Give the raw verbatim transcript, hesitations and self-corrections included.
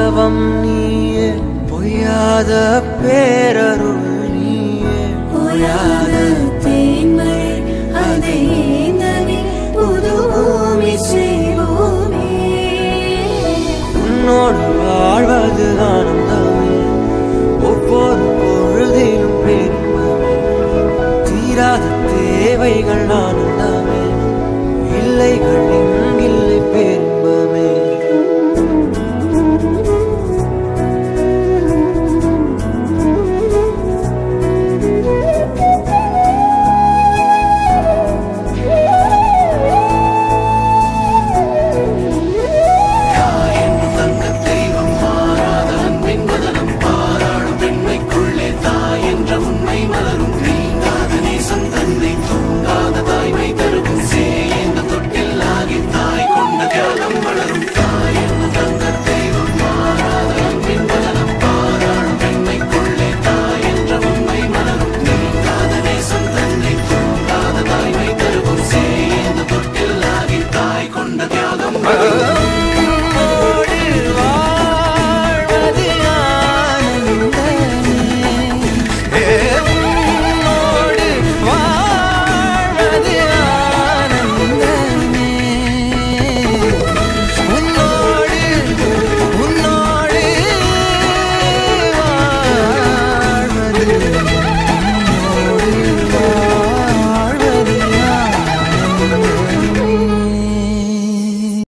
தவம் நீயே பொய்யாத பேரருள் நீயே ஓயாத தேன்மழை அதை ஏந்தவே புது பூமி செய்வோமே உன்னோடு வாழ்வது ஆனந்தமே ஒவ்வொரு பொழுதிலும் இன்பமே தீராத தேவைகள் ஆனந்தமே இல்லைகள்